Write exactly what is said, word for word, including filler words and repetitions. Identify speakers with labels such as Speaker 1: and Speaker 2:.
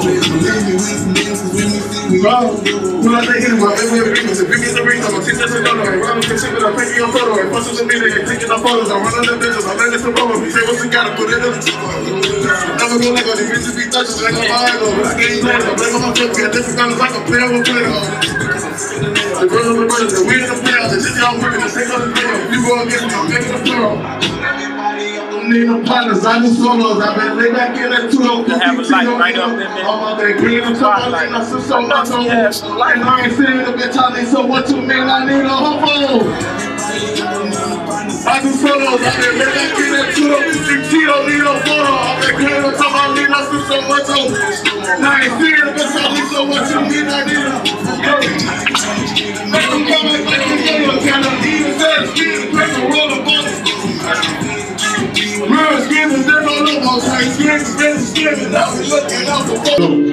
Speaker 1: Bro, when I think about it, we're bringing the biggest ring, I'm gonna teach us another way. Run up the shit, I'm taking your photo, and post social media, and taking the photos. I'm running the bitches, I'm letting some over. Say what you gotta put it in the never gonna let go, the bitches be touching, like I'm high though. But I can't let it, I'm blaming my foot, get different colors like a player with player. The girls and the brothers, the we in the playoffs, the shit y'all working, the same other playoffs. You go against me, I'm making a plural. Need no partners, I need solos. I've been laid back in that two oh
Speaker 2: to have a light right up in there.
Speaker 1: I'm out there green and spotlight. I see so much on me. Like I ain't seen the bitch, I need so much to me, and I need a homo. I do solos, I've been laid back in that two oh T don't need no photo. I've been green on top, I need I see so much on me. Now I ain't seen the bitch, I need so much to me, and I need a homo. Make them come like like a yellow, kind of need a set of skin, break a roll of bullets. Real skin is there no logo, like skin, skin, skin, and I was looking out the photo.